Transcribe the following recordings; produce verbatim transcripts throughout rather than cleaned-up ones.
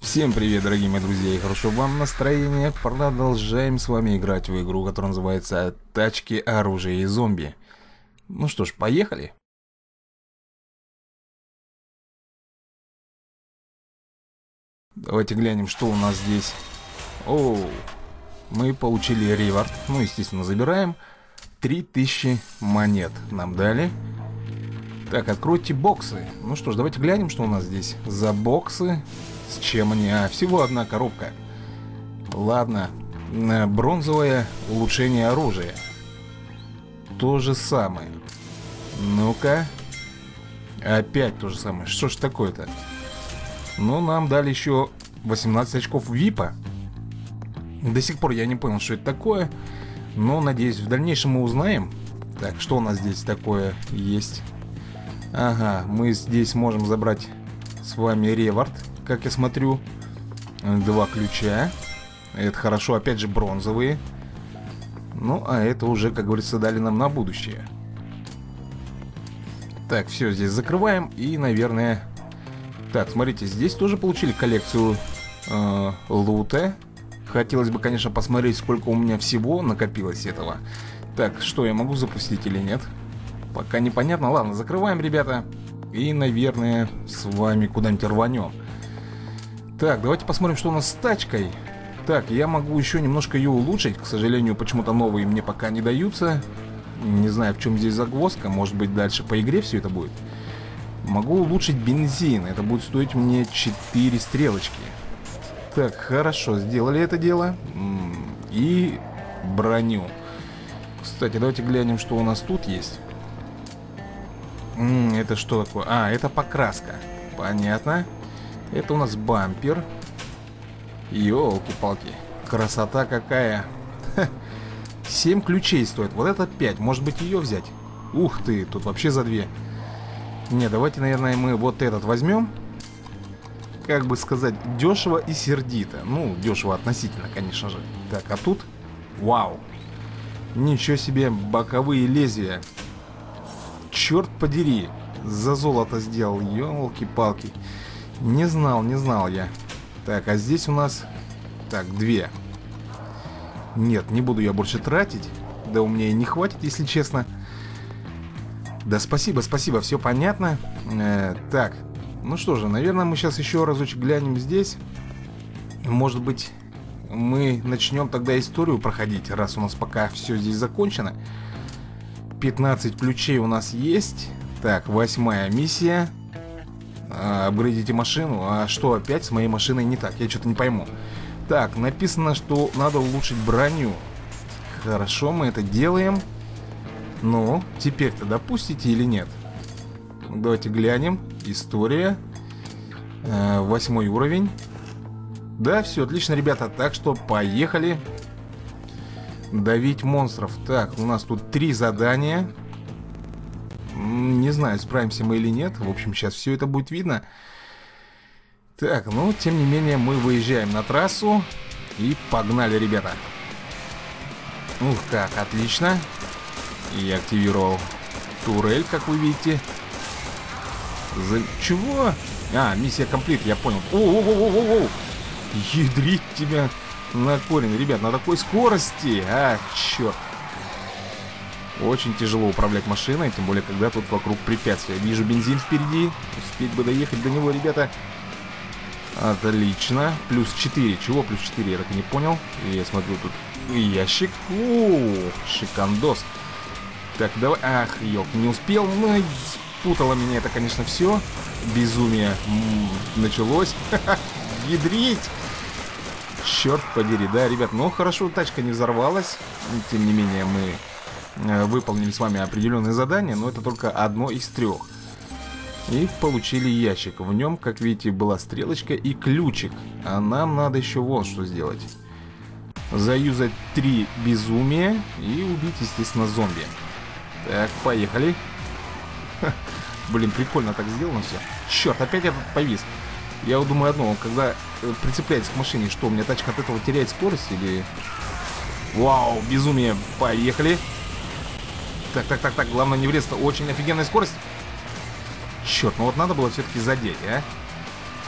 Всем привет, дорогие мои друзья, и хорошо вам настроение. Продолжаем с вами играть в игру, которая называется «Тачки, оружие и зомби». Ну что ж, поехали. Давайте глянем, что у нас здесь. Оу, мы получили реворд. Ну, естественно, забираем. три тысячи монет нам дали. Так, откройте боксы. Ну что ж, давайте глянем, что у нас здесь за боксы. С чем они? А, всего одна коробка. Ладно. Бронзовое улучшение оружия. То же самое. Ну-ка. Опять то же самое. Что ж такое-то? Ну, нам дали еще восемнадцать очков випа. До сих пор я не понял, что это такое. Но, надеюсь, в дальнейшем мы узнаем. Так, что у нас здесь такое есть? Ага, мы здесь можем забрать с вами реворд, как я смотрю. Два ключа. Это хорошо, опять же бронзовые. Ну, а это уже, как говорится, дали нам на будущее. Так, все, здесь закрываем. И, наверное... Так, смотрите, здесь тоже получили коллекцию э, лута. Хотелось бы, конечно, посмотреть, сколько у меня всего накопилось этого. Так, что, я могу запустить или нет? Пока непонятно. Ладно, закрываем, ребята. И, наверное, с вами куда-нибудь рванем. Так, давайте посмотрим, что у нас с тачкой. Так, я могу еще немножко ее улучшить. К сожалению, почему-то новые мне пока не даются. Не знаю, в чем здесь загвоздка. Может быть, дальше по игре все это будет. Могу улучшить бензин. Это будет стоить мне четыре стрелочки. Так, хорошо, сделали это дело. И броню. Кстати, давайте глянем, что у нас тут есть. Это что такое? А, это покраска. Понятно. Это у нас бампер. Ёлки-палки. Красота какая. семь ключей стоит. Вот это пять. Может быть, ее взять? Ух ты, тут вообще за две. Не, давайте, наверное, мы вот этот возьмем. Как бы сказать, дешево и сердито. Ну, дешево относительно, конечно же. Так, а тут... Вау. Ничего себе, боковые лезвия. Черт подери. За золото сделал. Ёлки-палки. Не знал, не знал я. Так, а здесь у нас... Так, две. Нет, не буду я больше тратить. Да у меня и не хватит, если честно. Да спасибо, спасибо, все понятно. э, Так, ну что же, наверное, мы сейчас еще разочек глянем здесь. Может быть, мы начнем тогда историю проходить, раз у нас пока все здесь закончено. пятнадцать ключей у нас есть. Так, восьмая миссия. а, Апгрейдите машину. А что опять с моей машиной не так? Я что-то не пойму. Так, написано, что надо улучшить броню. Хорошо, мы это делаем. Ну, теперь-то допустите или нет? Давайте глянем. История. э, Восьмой уровень. Да, все отлично, ребята. Так что поехали давить монстров. Так, у нас тут три задания. Не знаю, справимся мы или нет. В общем, сейчас все это будет видно. Так, ну, тем не менее, мы выезжаем на трассу. И погнали, ребята. Ух, как, отлично. И активировал турель, как вы видите. За... Чего? А, миссия комплит, я понял. О-о-о-о-о-о! Ядрить тебя на корень, ребят, на такой скорости. А, черт. Очень тяжело управлять машиной, тем более, когда тут вокруг препятствия. Вижу бензин впереди. Успеть бы доехать до него, ребята. Отлично. Плюс четыре. Чего плюс четыре? Я так и не понял. Я смотрю, тут ящик. О, шикандос. Так, давай. Ах, ёлк, не успел. Ну, спутало меня это, конечно, все. Безумие М-м, началось. Ядрить. Черт подери, да, ребят. Ну, хорошо, тачка не взорвалась. Тем не менее, мы выполнили с вами определенные задания. Но это только одно из трех. И получили ящик. В нем, как видите, была стрелочка и ключик. А нам надо еще вон что сделать. Заюзать три безумия и убить, естественно, зомби. Так, поехали. Ха, блин, прикольно так сделано все. Черт, опять этот повис. Я вот думаю одно, когда прицепляется к машине, что у меня тачка от этого теряет скорость или... Вау, безумие, поехали. Так, так, так, так, главное не врезаться. Очень офигенная скорость. Черт, ну вот надо было все-таки задеть, а.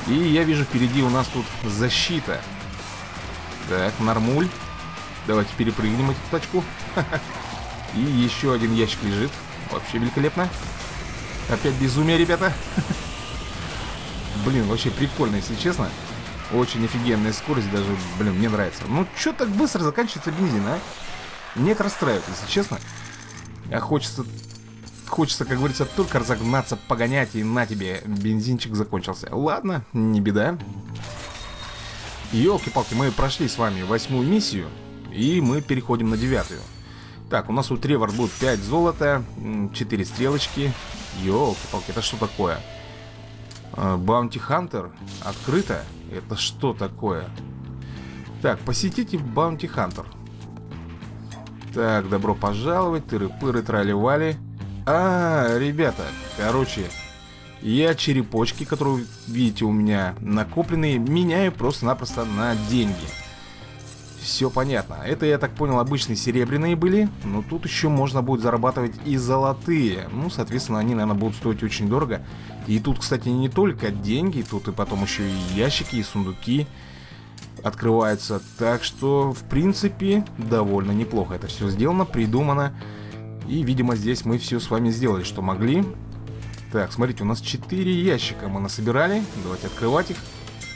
И я вижу, впереди у нас тут защита. Так, нормуль. Давайте перепрыгнем эту тачку. И еще один ящик лежит. Вообще великолепно. Опять безумие, ребята. Блин, вообще прикольно, если честно. Очень офигенная скорость, даже, блин, мне нравится. Ну, что так быстро заканчивается бензин, а? Нет, расстраивает, если честно. А хочется, хочется, как говорится, только разогнаться, погонять, и на тебе, бензинчик закончился. Ладно, не беда. Ёлки-палки, мы прошли с вами восьмую миссию, и мы переходим на девятую. Так, у нас у Тревор будет пять золота, четыре стрелочки. Ёлки-палки, это что такое? Баунти Хантер открыто. Это что такое? Так, посетите Баунти Хантер. Так, добро пожаловать, тыры-пыры, трали-вали. А, ребята, короче, я черепочки, которые, видите, у меня накопленные, меняю просто-напросто на деньги. Все понятно. Это, я так понял, обычные серебряные были. Но тут еще можно будет зарабатывать и золотые. Ну, соответственно, они, наверное, будут стоить очень дорого. И тут, кстати, не только деньги. Тут и потом еще и ящики, и сундуки открываются. Так что, в принципе, довольно неплохо это все сделано, придумано. И, видимо, здесь мы все с вами сделали, что могли. Так, смотрите, у нас четыре ящика мы насобирали. Давайте открывать их.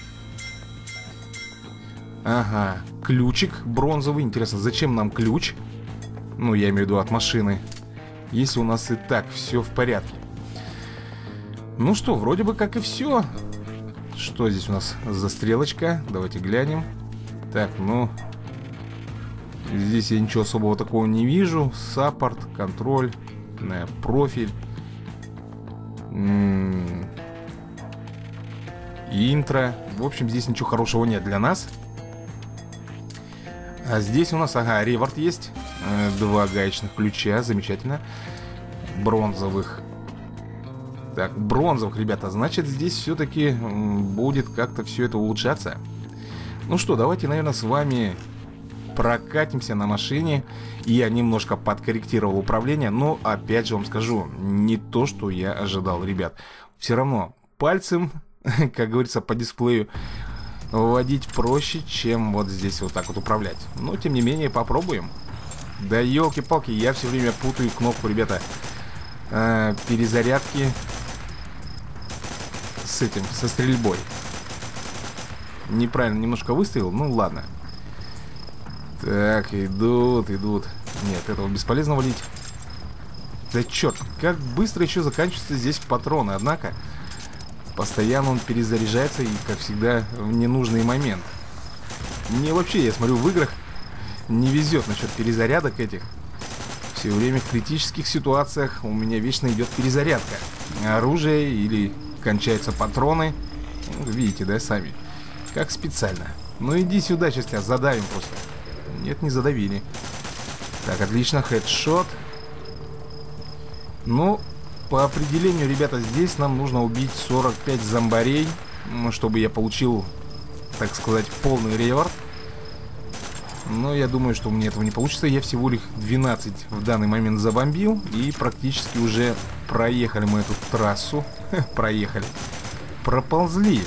Ага, ключик бронзовый. Интересно, зачем нам ключ? Ну, я имею в виду от машины. Если у нас и так все в порядке. Ну что, вроде бы как и все. Что здесь у нас за стрелочка? Давайте глянем. Так, ну... Здесь я ничего особого такого не вижу. Саппорт, контроль, профиль. М-м- интро. В общем, здесь ничего хорошего нет для нас. А здесь у нас, ага, реворд есть. э, Два гаечных ключа, замечательно. Бронзовых. Так, бронзовых, ребята. Значит, здесь все-таки будет как-то все это улучшаться. Ну что, давайте, наверное, с вами прокатимся на машине. Я немножко подкорректировал управление, но, опять же вам скажу, не то, что я ожидал, ребят. Все равно пальцем, как говорится, по дисплею водить проще, чем вот здесь вот так вот управлять. Но, тем не менее, попробуем. Да елки-палки, я все время путаю кнопку, ребята, э, перезарядки с этим, со стрельбой. Неправильно немножко выставил, ну ладно. Так, идут, идут. Нет, этого бесполезно валить. Да черт, как быстро еще заканчиваются здесь патроны, однако постоянно он перезаряжается, и, как всегда, в ненужный момент. Мне вообще, я смотрю, в играх не везет насчет перезарядок этих. Все время в критических ситуациях у меня вечно идет перезарядка оружия или кончаются патроны. Видите, да, сами? Как специально. Ну иди сюда, сейчас тебя задавим просто. Нет, не задавили. Так, отлично, хедшот. Ну, по определению, ребята, здесь нам нужно убить сорок пять зомбарей, чтобы я получил, так сказать, полный реворд. Но я думаю, что у меня этого не получится. Я всего лишь двенадцать в данный момент забомбил. И практически уже проехали мы эту трассу. Проехали. Проползли.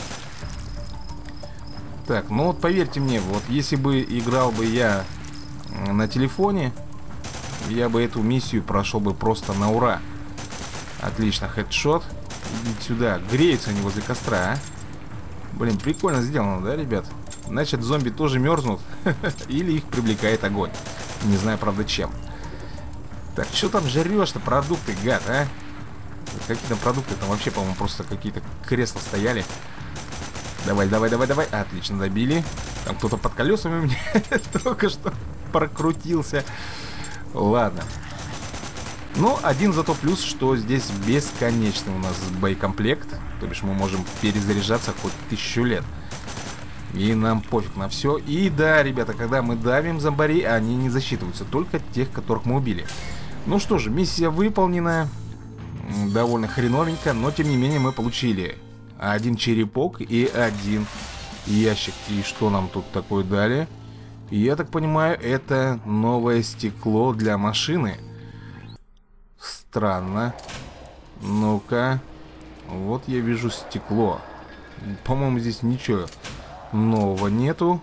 Так, ну вот поверьте мне, вот если бы играл бы я на телефоне, я бы эту миссию прошел бы просто на ура. Отлично, хедшот. Идите сюда. Греются они возле костра, а? Блин, прикольно сделано, да, ребят? Значит, зомби тоже мерзнут. Или их привлекает огонь. Не знаю, правда, чем. Так, что там жрешь-то, продукты, гад, а? Какие там продукты? Там вообще, по-моему, просто какие-то кресла стояли. Давай, давай, давай, давай. Отлично, добили. Там кто-то под колесами у меня только что прокрутился. Ладно. Ну, один зато плюс, что здесь бесконечный у нас боекомплект. То бишь мы можем перезаряжаться хоть тысячу лет. И нам пофиг на все. И да, ребята, когда мы давим зомбарей, они не засчитываются. Только тех, которых мы убили. Ну что же, миссия выполнена. Довольно хреновенько, но тем не менее мы получили один черепок и один ящик. И что нам тут такое дали? Я так понимаю, это новое стекло для машины. Странно. Ну-ка. Вот я вижу стекло. По-моему, здесь ничего нового нету.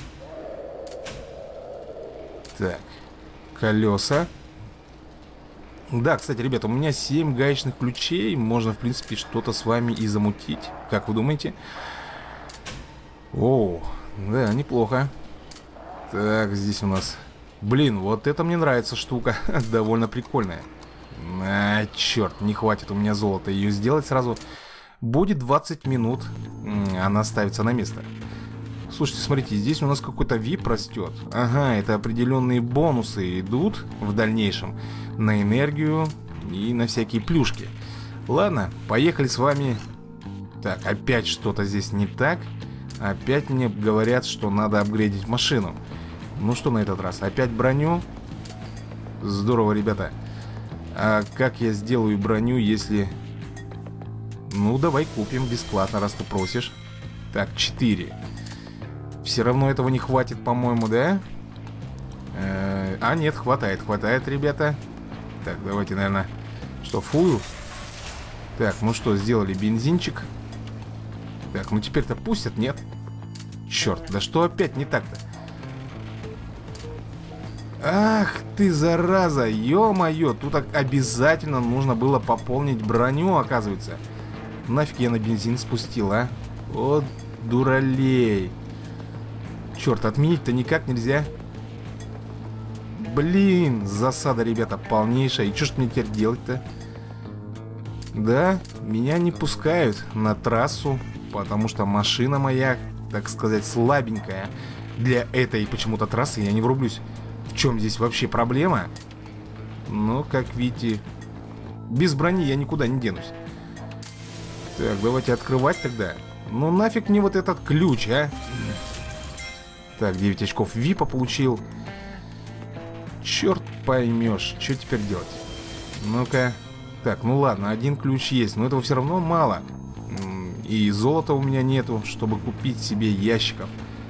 Так, колеса. Да, кстати, ребята, у меня семь гаечных ключей. Можно, в принципе, что-то с вами и замутить. Как вы думаете? О, да, неплохо. Так, здесь у нас... Блин, вот это мне нравится штука. Довольно прикольная. А, черт, не хватит у меня золота ее сделать сразу. Будет двадцать минут. Она ставится на место. Слушайте, смотрите, здесь у нас какой-то вип растет. Ага, это определенные бонусы идут в дальнейшем на энергию и на всякие плюшки. Ладно, поехали с вами. Так, опять что-то здесь не так. Опять мне говорят, что надо апгрейдить машину. Ну что на этот раз? Опять броню? Здорово, ребята. А как я сделаю броню, если... Ну, давай купим бесплатно, раз ты просишь. Так, четыре. Все равно этого не хватит, по-моему, да? Э-э- а, нет, хватает, хватает, ребята. Так, давайте, наверное, что, фую? Так, ну что, сделали бензинчик. Так, ну теперь-то пустят, нет? Черт, да что опять не так-то? Ах ты, зараза, ё-моё, тут обязательно нужно было пополнить броню, оказывается. Нафиг я на бензин спустил, а? Вот дуралей. Черт, отменить-то никак нельзя. Блин, засада, ребята, полнейшая. И что ж мне теперь делать-то? Да, меня не пускают на трассу, потому что машина моя, так сказать, слабенькая. Для этой почему-то трассы я не врублюсь. В чем здесь вообще проблема? Ну, как видите, без брони я никуда не денусь. Так, давайте открывать тогда. Ну нафиг мне вот этот ключ, а? Так, девять очков випа получил. Черт поймешь, что теперь делать? Ну-ка. Так, ну ладно, один ключ есть, но этого все равно мало. И золота у меня нету, чтобы купить себе ящиков.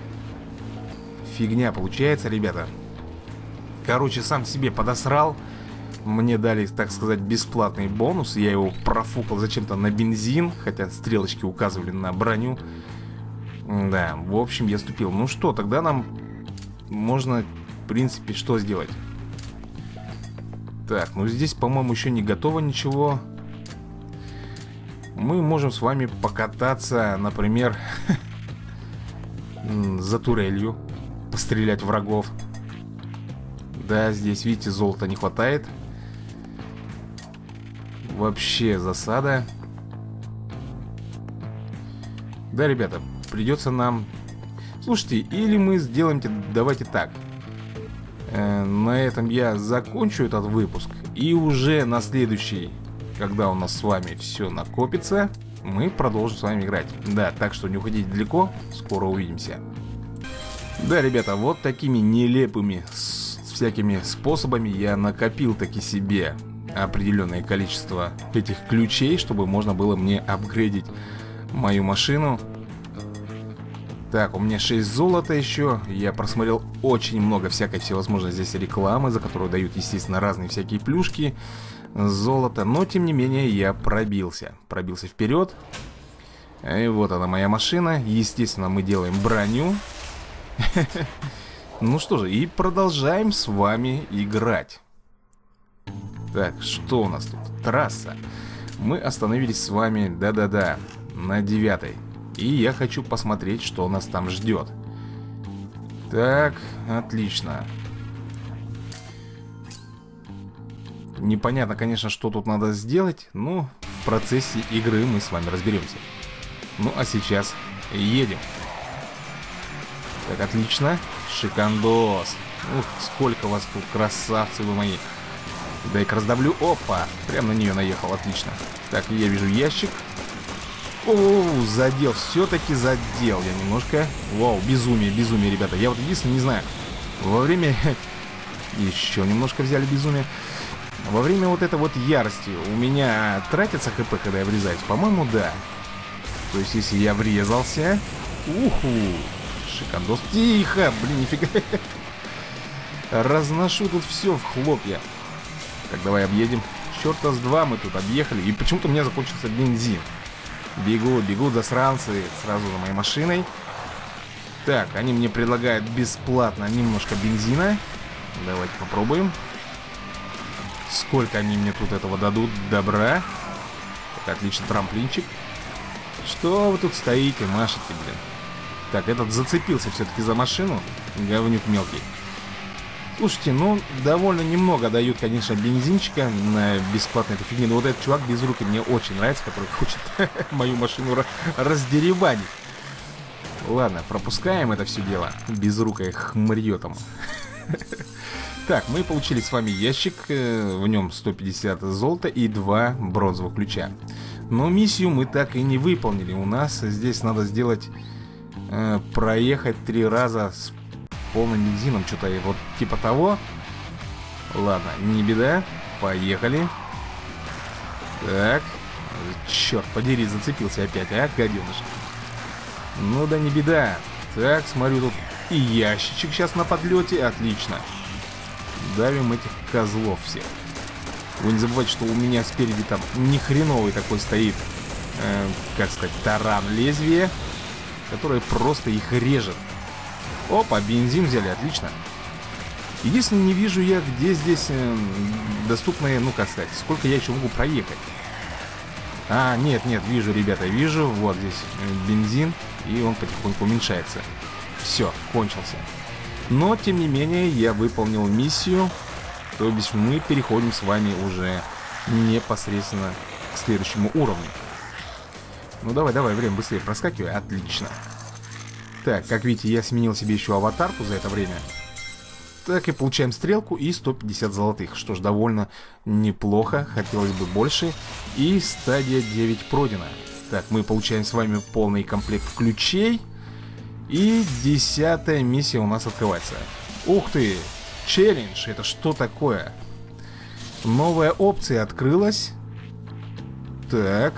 Фигня получается, ребята. Короче, сам себе подосрал. Мне дали, так сказать, бесплатный бонус. Я его профукал зачем-то на бензин, хотя стрелочки указывали на броню. Да, в общем, я ступил. Ну что, тогда нам можно, в принципе, что сделать? Так, ну здесь, по-моему, еще не готово ничего. Мы можем с вами покататься, например, за турелью, пострелять врагов. Да, здесь, видите, золота не хватает. Вообще засада. Да, ребята, придется нам... Слушайте, или мы сделаем... Давайте так. э, На этом я закончу этот выпуск. И уже на следующий, когда у нас с вами все накопится, мы продолжим с вами играть. Да, так что не уходите далеко. Скоро увидимся. Да, ребята, вот такими нелепыми всякими способами я накопил таки себе определенное количество этих ключей, чтобы можно было мне апгрейдить мою машину. Так, у меня шесть золота еще. Я просмотрел очень много всякой всевозможной здесь рекламы, за которую дают, естественно, разные всякие плюшки, золото. Но, тем не менее, я пробился. Пробился вперед. И вот она, моя машина. Естественно, мы делаем броню. Ну что же, и продолжаем с вами играть. Так, что у нас тут? Трасса. Мы остановились с вами, да-да-да, на девятой. И я хочу посмотреть, что нас там ждет. Так, отлично. Непонятно, конечно, что тут надо сделать, но в процессе игры мы с вами разберемся. Ну, а сейчас едем. Так, отлично. Шикандос. Ух, сколько вас тут, красавцы вы мои. Дай-ка раздавлю. Опа, прям на нее наехал, отлично. Так, я вижу ящик. О, задел, все-таки задел я немножко. Вау, безумие, безумие, ребята. Я вот единственное не знаю. Во время... Еще немножко взяли безумие. Во время вот этой вот ярости у меня тратится хп, когда я врезаюсь? По-моему, да. То есть, если я врезался... Уху! Шикандос. Тихо! Блин, нифига. Разношу тут все в хлопья. Так, давай объедем. Черта с два мы тут объехали. И почему-то у меня закончился бензин. Бегут, бегут засранцы сразу за моей машиной. Так, они мне предлагают бесплатно немножко бензина. Давайте попробуем. Сколько они мне тут этого дадут? Добра. Так, отлично, трамплинчик. Что вы тут стоите, машете, блин? Так, этот зацепился все-таки за машину. Говнюк мелкий. Слушайте, ну, довольно немного дают, конечно, бензинчика на бесплатной этой фигне. Но вот этот чувак без руки мне очень нравится, который хочет мою машину раздеребанить. Ладно, пропускаем это все дело. Безрукое хмырье там. Так, мы получили с вами ящик. В нем сто пятьдесят золота и два бронзовых ключа. Но миссию мы так и не выполнили. У нас здесь надо сделать... Э, проехать три раза с полным бензином. Что-то вот типа того. Ладно, не беда. Поехали. Так. Черт подери, зацепился опять, а, гаденыш. Ну да не беда. Так, смотрю, тут и ящичек сейчас на подлете. Отлично. Давим этих козлов всех. Вы не забывайте, что у меня спереди там ни хреновый такой стоит, э, как сказать, таран лезвия, который просто их режет. Опа, бензин взяли, отлично. Единственное, не вижу я, где здесь э, доступные, ну как сказать, сколько я еще могу проехать. А, нет, нет, вижу, ребята, вижу. Вот здесь бензин, и он потихоньку уменьшается. Все, кончился. Но, тем не менее, я выполнил миссию. То бишь мы переходим с вами уже непосредственно к следующему уровню. Ну давай, давай, время быстрее проскакивай. Отлично. Так, как видите, я сменил себе еще аватарку за это время. Так и получаем стрелку и сто пятьдесят золотых. Что ж, довольно неплохо. Хотелось бы больше. И стадия девять пройдена. Так, мы получаем с вами полный комплект ключей. И десятая миссия у нас открывается. Ух ты! Челлендж, это что такое? Новая опция открылась. Так.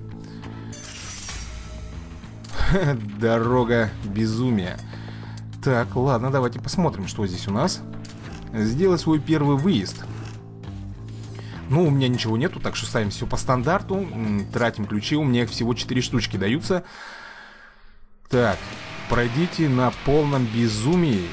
Дорога безумия. Так, ладно, давайте посмотрим, что здесь у нас. Сделай свой первый выезд. Ну, у меня ничего нету, так что ставим все по стандарту. Тратим ключи, у меня их всего четыре штучки даются. Так, пройдите на полном безумии.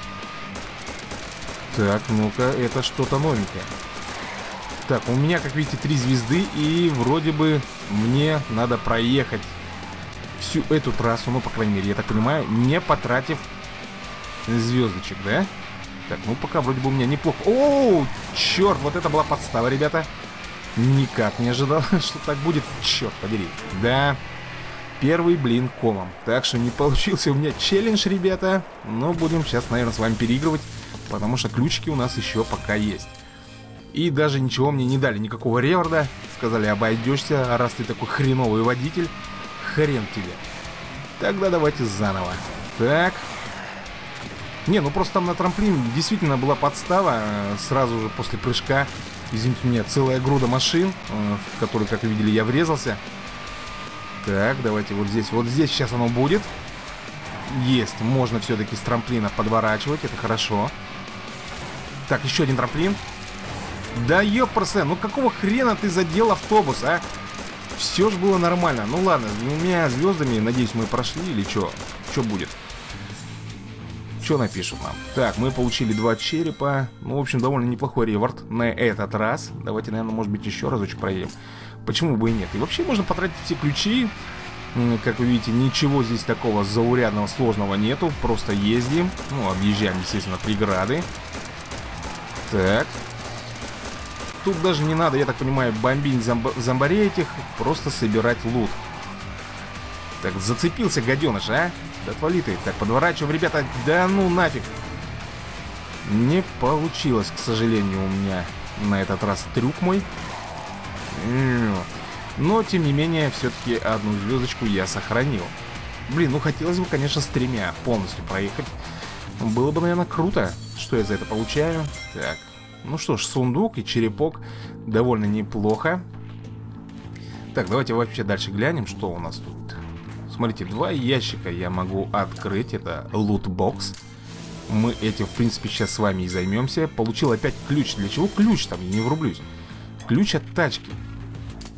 Так, ну-ка, это что-то новенькое. Так, у меня, как видите, три звезды. И вроде бы мне надо проехать всю эту трассу, ну, по крайней мере, я так понимаю, не потратив звездочек, да? Так, ну, пока вроде бы у меня неплохо. Оу, черт, вот это была подстава, ребята. Никак не ожидал, что так будет. Черт подери. Да, первый блин комом. Так что не получился у меня челлендж, ребята. Но будем сейчас, наверное, с вами переигрывать. Потому что ключики у нас еще пока есть. И даже ничего мне не дали, никакого реворда. Сказали, обойдешься, раз ты такой хреновый водитель. Хрен тебе. Тогда давайте заново. Так. Не, ну просто там на трамплине действительно была подстава. Сразу же после прыжка, извините меня, целая груда машин, в которые, как вы видели, я врезался. Так, давайте вот здесь. Вот здесь сейчас оно будет. Есть, можно все-таки с трамплина подворачивать, это хорошо. Так, еще один трамплин. Да ёпрсе, ну какого хрена ты задел автобус, а? Все же было нормально. Ну ладно, с двумя звездами, надеюсь, мы прошли или что? Что будет? Что напишут нам? Так, мы получили два черепа. Ну, в общем, довольно неплохой реворд на этот раз. Давайте, наверное, может быть, еще разочек проедем. Почему бы и нет? И вообще можно потратить все ключи. Как вы видите, ничего здесь такого заурядного, сложного нету. Просто ездим. Ну, объезжаем, естественно, преграды. Так. Тут даже не надо, я так понимаю, бомбить зомб... зомбарей этих. Просто собирать лут. Так, зацепился гаденыш, а? Да отвали ты. Так, подворачиваем, ребята. Да ну нафиг. Не получилось, к сожалению, у меня на этот раз трюк мой. Но, тем не менее, все-таки одну звездочку я сохранил. Блин, ну хотелось бы, конечно, с тремя полностью проехать. Было бы, наверное, круто. Что я за это получаю? Так, ну что ж, сундук и черепок довольно неплохо. Так, давайте вообще дальше глянем, что у нас тут. Смотрите, два ящика я могу открыть. Это лутбокс. Мы этим, в принципе, сейчас с вами и займемся. Получил опять ключ. Для чего ключ там? Я не врублюсь. Ключ от тачки.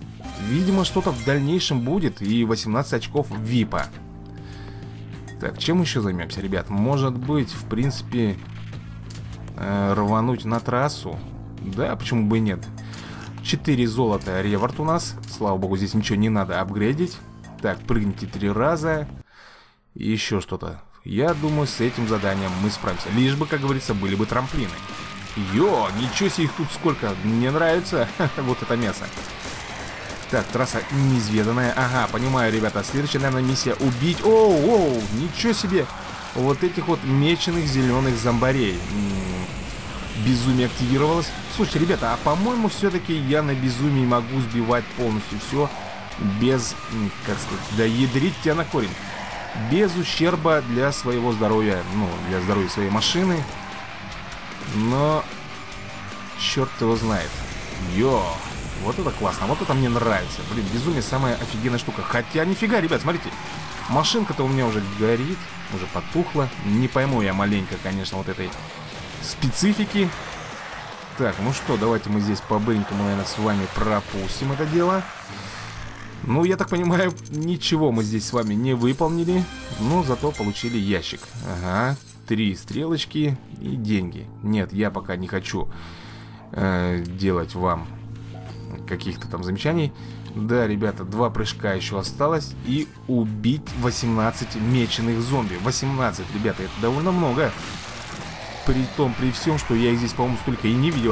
видимо, что-то в дальнейшем будет. И восемнадцать очков випа. Так, чем еще займемся, ребят? Может быть, в принципе, э, рвануть на трассу. Да, почему бы и нет. четыре золота реворд у нас. Слава богу, здесь ничего не надо апгрейдить. Так, прыгните три раза. И еще что-то. Я думаю, с этим заданием мы справимся. Лишь бы, как говорится, были бы трамплины. Йо, ничего себе их тут сколько. Мне нравится вот это мясо. Так, трасса неизведанная. Ага, понимаю, ребята. Следующая, наверное, миссия убить. Оу, оу, ничего себе. Вот этих вот меченых зеленых зомбарей. М-м, безумие активировалось. Слушайте, ребята, а по-моему, все-таки я на безумии могу сбивать полностью все без, как сказать, да ядрить тебя на корень. Без ущерба для своего здоровья. Ну, для здоровья своей машины. Но черт его знает. Йо, вот это классно, вот это мне нравится. Блин, безумие самая офигенная штука. Хотя нифига, ребят, смотрите. Машинка-то у меня уже горит. Уже потухла. Не пойму я маленько, конечно, вот этой специфики. Так, ну что, давайте мы здесь по-быренькому, наверное, с вами пропустим это дело. Ну, я так понимаю, ничего мы здесь с вами не выполнили. Но зато получили ящик. Ага, три стрелочки и деньги. Нет, я пока не хочу э, делать вам каких-то там замечаний. Да, ребята, два прыжка еще осталось. И убить восемнадцать меченых зомби. восемнадцать, ребята, это довольно много. При том, при всем, что я их здесь, по-моему, столько и не видел.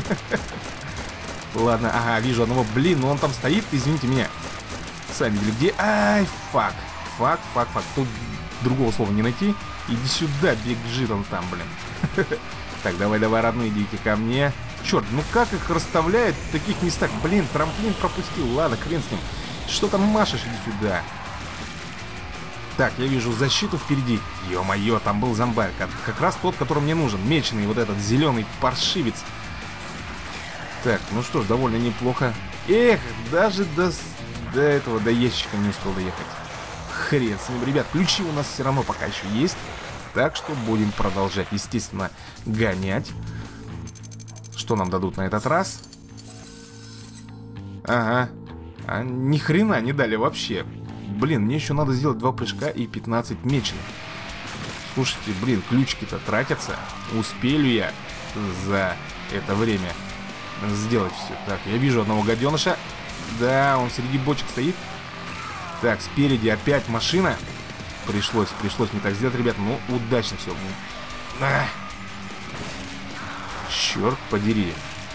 Ладно, ага, вижу одного. Блин, ну он там стоит, извините меня. Сами видели, где? Ай, фак. Фак, фак, фак. Тут другого слова не найти. Иди сюда, бежит он там, блин. Так, давай, давай, родные, идите ко мне. Черт, ну как их расставляют в таких местах? Блин, трамплин пропустил. Ладно, хрен с ним. Что там машешь? Иди сюда. Так, я вижу защиту впереди. Ё-моё, там был зомбарь. Как раз тот, который мне нужен. Меченый, вот этот зеленый паршивец. Так, ну что ж, довольно неплохо. Эх, даже до, до этого, до ящика не успел доехать. Хрен с ним, ребят. Ключи у нас все равно пока еще есть. Так что будем продолжать, естественно, гонять. Что нам дадут на этот раз? Ага. А ни хрена не дали вообще. Блин, мне еще надо сделать два прыжка и пятнадцать меченых. Слушайте, блин, ключики-то тратятся. Успею я за это время сделать все. Так, я вижу одного гаденыша. Да, он среди бочек стоит. Так, спереди опять машина. Пришлось, пришлось мне так сделать, ребят. Ну, удачно все. А! Черт подери.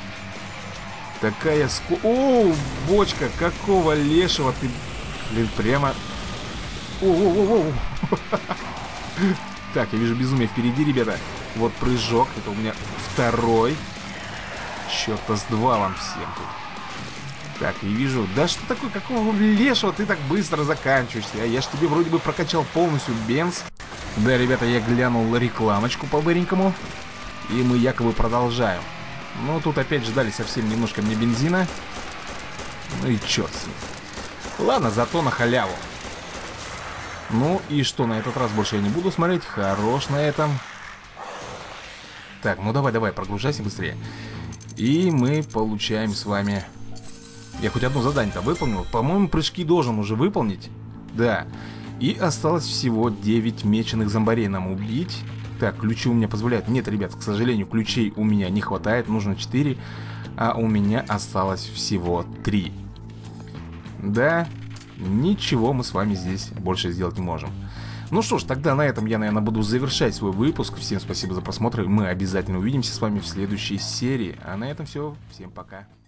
Такая ско... О, бочка, какого лешего ты... Блин, прямо... О-о-о-о! Так, я вижу безумие впереди, ребята. Вот прыжок, это у меня второй. Черта с два вам всем тут. Так, и вижу... Да что такое, какого лешего ты так быстро заканчиваешься? А я ж тебе вроде бы прокачал полностью бенз. Да, ребята, я глянул рекламочку по-быренькому. И мы якобы продолжаем. Но тут опять ждали совсем немножко мне бензина. Ну и черт с ним. Ладно, зато на халяву. Ну и что, на этот раз больше я не буду смотреть. Хорош на этом. Так, ну давай, давай, прогружайся быстрее. И мы получаем с вами... Я хоть одно задание-то выполнил. По-моему, прыжки должен уже выполнить. Да. И осталось всего девять меченых зомбарей нам убить. Так, ключи у меня позволяют. Нет, ребят, к сожалению, ключей у меня не хватает. Нужно четыре. А у меня осталось всего три. Да, ничего мы с вами здесь больше сделать не можем. Ну что ж, тогда на этом я, наверное, буду завершать свой выпуск. Всем спасибо за просмотр. Мы обязательно увидимся с вами в следующей серии. А на этом все. Всем пока.